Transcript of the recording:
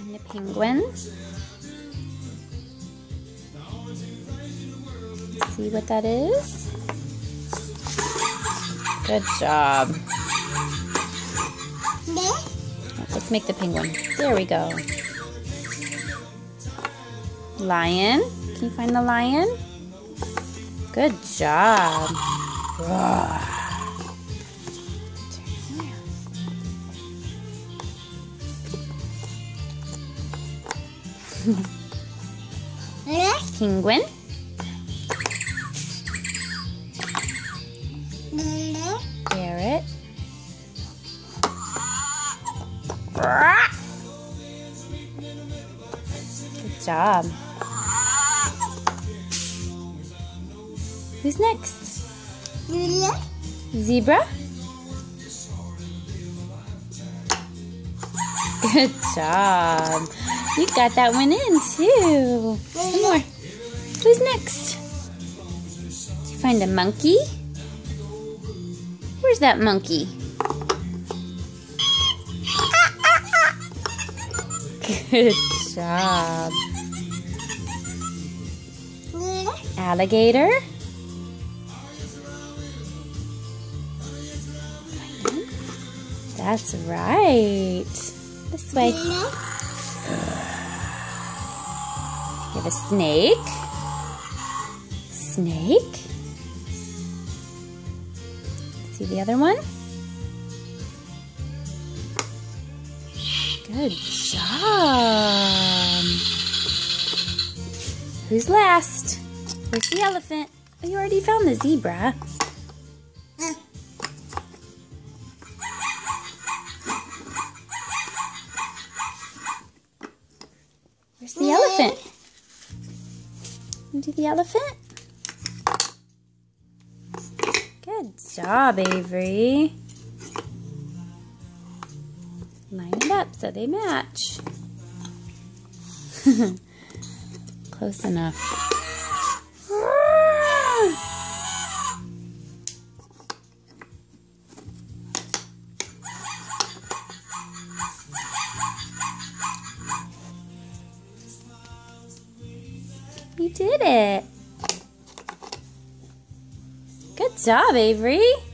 And the penguin. See what that is? Good job. Let's make the penguin. There we go. Lion. Can you find the lion? Good job. Penguin. Parrot. Good job. Who's next? Zebra. Good job. You got that one in too. Some more. Who's next? Did you find a monkey? Where's that monkey? Good job. Alligator. That's right. This way. You have a snake. Snake. See the other one? Good job. Who's last? Where's the elephant? Oh, you already found the zebra. Where's the elephant? You do the elephant? Good job, Avery. Line it up so they match. Close enough. You did it. Good job, Avery.